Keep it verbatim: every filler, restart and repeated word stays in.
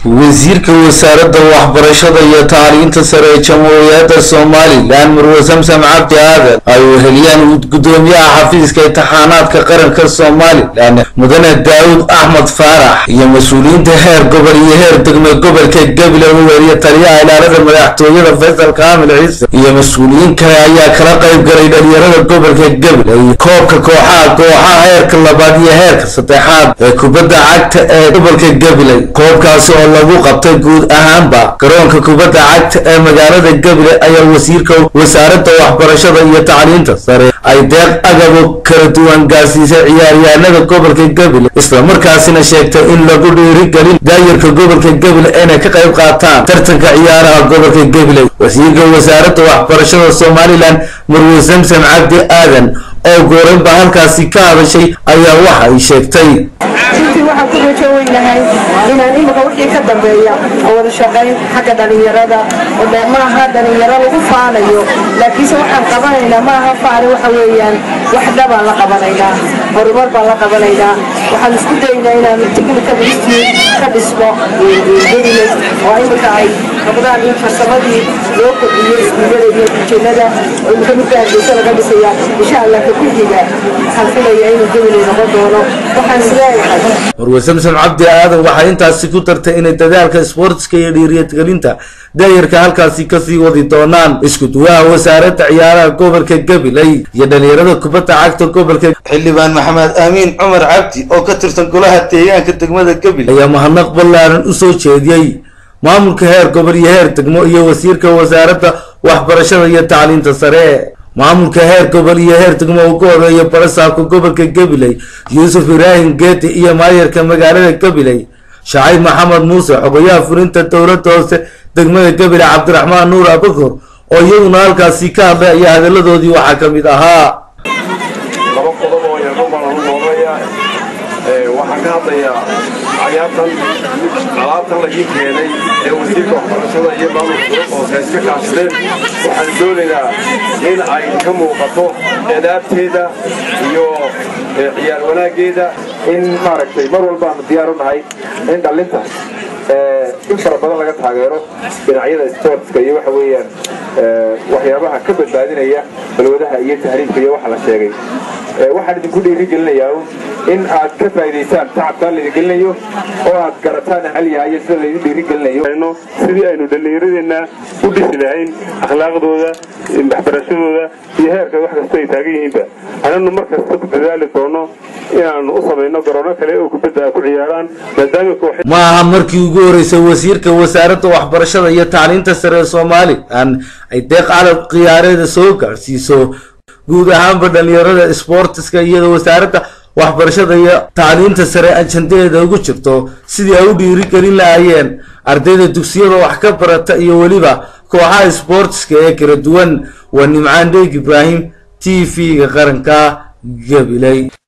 wasiirka wasaaradda waxbarashada iyo tacliinta sare ee jamhuuriyadda Soomaaliland Marwo Samsam Cabdi Aadan ay weheliyaan gudoomiyaha xafiiska imtixaanaadka qaranka Soomaaliland mudane Daawud Axmed Faarax iyo mas'uuliyiinta heer gobol iyo heer degmo gobolka Gabiley oo weeriya taliyaha ilaalada madaxtooyada Faysal Kaamil Ciise iyo mas'uuliyiin kale ayaa kala qayb galay dhalinyarada gobolka Gabiley koobka kooxaha kooxaha heerka labaad iyo heerka saddexaad ee kubadda cagta ee gobolka Gabiley koobkaas oo lagu qabtay guud ahaanba garoonka kubadda cagta ee magaalada Gabiley ayaa wasiirka wasaaradda waxbarashada iyo tacliinta sare ay deeq agab kala duwan gaarsiisay ciyaaryahanada gobolka Gabiley isla markaasina sheegtay in lagu dhiirigelin daayirka gobolka Gabiley inay ka qayb qaataan tartanka ciyaaraha gobolka Gabiley wasiirka wasaaradda waxbarashada Soomaaliland Marwo Samsam Cabdi Aadan oo goorba halkaasi ka hadashay ayaa waxa ay sheegtay waxaan ku rajaynahay inaan imika wixii ka dambeeya oo wada shaqayn xagga dhalinyarada oo maaha dhalinyaro lagu faanayo laakiin waxaan qabanaynaa maaha faani waxa weeyaan wax dhaba la qabanaynaa horumar baa la qabanaynaa waxaan isku daynaa inaan technical institute ka dhismo Gabiley oo imika ay qabdaan in farsamadii loo kordhiyo iskuulada iyo injineerada oo imika mid baa laga dhisaya insha Allah ka ku xiga waxaan filayaa inuu Gabiley noqon doono waxaan isleeyahay Marwo Samsam Cabdi Aadan waxay intaasi ku tartay in dadaalka sportska iyo dhiirigelinta daayirka halkaasi ka sii wadi doonaan isku duwaha wasaaradda ciyaaraha gobolka Gabiley iyo dhalinyarada kubadda cagta gobolka xildhibaan Maxamed Amiin Cumar Cabdi oo ka tirsan golaha deegaanka degmada Gabiley ayaa mahadnaq ballaaran u soo jeediyay maamulka heer gobol iyo heer degmo iyo wasiirka wasaaradda waxbarashada iyo tacliinta sare maamulka heer gobol iyo heer degmo ugu horeeya barasaabka gobolka Gabiley Yuusuf Ibrahim Geeti iyo maayarka magaalada Gabiley Shaciib Maxamed Muuse xogayaha fulinta dowladda hoose degmada Gabiley Cabdiraxmaan Nuur Abakor oo iyaguna halkaasi ka hadlay ayaa hadaladoodii waxaa ka mid ahaa laba qodob oo yar baan u noqonayaa ee waxaan ka hadlayaa ciyaartan alaabtan la keenay ee wasiirka waxbarashada iyo maamulka oo iska kaashadeen waxaan doonayaa in ay ka muuqato adaabteeda iyo ciyaar wanaageeda in maaragtay mar walba aan diyaar u nahay in dhalinta ee in fara badan laga taageero dhinacyada sportska iyo waxa weeyaan waxyaabaha ka badbaadinaya balwadaha iyo tahriibka iyo waxa la sheegay waxaan idinku dhiirigelinayaa in aad ka faa'iideystaan tacabka la dhiirigelinayo oo aad garataan xalliyaha iyo sida la dhiirigelinayo sidii aynu dhalinyaradeenna u dhisi lahayn akhlaaqdooda waxbarashadooda iyo heerka wax kasta ay taagan yihiinba ananu markasta ku dadaali doono inaan u sameeyno garoono kale oo kubadda ku ciyaaraan maadaama koox ma aha markii ugu horeysay wasiirka wasaaradda waxbarashada iyo tacliinta sare ee Soomaaliland ay deeq calab qiyaareeda soo gaarsiiso guud ahaanba dhalinyarada sportska iyo wasaaradda waxbarashada iyo tacliinta sare ajandadeeda ugu jirto sidii ay u dhiirigelin lahaayeen ardayda dugsiyada wax ka barata iyo waliba kooxaha sportska ee kala duwan waa Nimcaan Deeg Ibraahim T V-ga qaranka Gabiley.